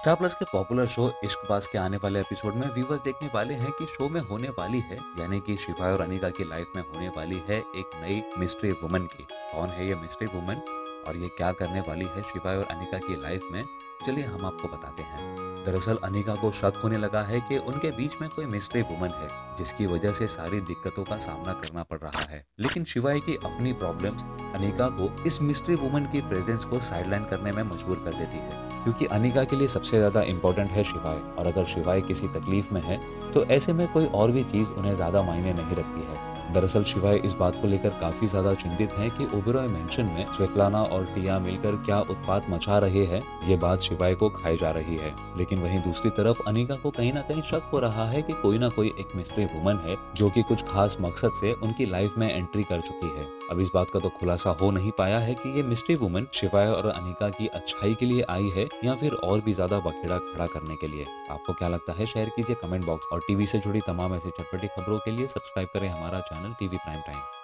Star Plus के popular show Ishqbaaz के आने वाले एपिसोड में व्यूवर्स देखने वाले हैं कि शो में होने वाली है, यानी कि शिफा और अनिका की लाइफ में होने वाली है एक नई मिस्ट्री वुमन की। कौन है ये मिस्ट्री वुमन और ये क्या करने वाली है शिफा और अनिका की लाइफ में, चलिए हम आपको बताते हैं। दरअसल अनिका को शक होने लगा है कि उनके बीच में कोई मिस्ट्री वुमन है, जिसकी वजह से सारी दिक्कतों का सामना करना पड़ रहा है। लेकिन शिवाय की अपनी प्रॉब्लम्स अनिका को इस मिस्ट्री वुमन की प्रेजेंस को साइडलाइन करने में मजबूर कर देती है, क्योंकि अनिका के लिए सबसे ज्यादा इम्पोर्टेंट है शिवाय, और अगर शिवाय किसी तकलीफ में है तो ऐसे में कोई और भी चीज उन्हें ज्यादा मायने नहीं रखती है। दरअसल शिवाय इस बात को लेकर काफी ज्यादा चिंतित हैं कि ओबेरॉय मेंशन में स्वेतलाना और टिया मिलकर क्या उत्पात मचा रहे हैं, ये बात शिवाय को खाई जा रही है। लेकिन वहीं दूसरी तरफ अनिका को कहीं ना कहीं शक हो रहा है कि कोई ना कोई एक मिस्ट्री वुमन है जो कि कुछ खास मकसद से उनकी लाइफ में एंट्री कर चुकी है। अब इस बात का तो खुलासा हो नहीं पाया है कि ये मिस्ट्री वुमन शिवाय और अनिका की अच्छाई के लिए आई है या फिर और भी ज्यादा बखेड़ा खड़ा करने के लिए। आपको क्या लगता है, शेयर कीजिए कमेंट बॉक्स, और टीवी से जुड़ी तमाम ऐसी चटपटी खबरों के लिए सब्सक्राइब करें हमारा चैनल टीवी प्राइम टाइम।